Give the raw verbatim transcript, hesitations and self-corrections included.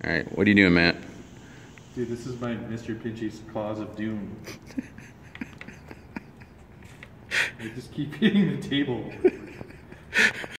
Alright, what are you doing, Matt? Dude, this is my Mister Pinchy's Claws of Doom. I just keep hitting the table.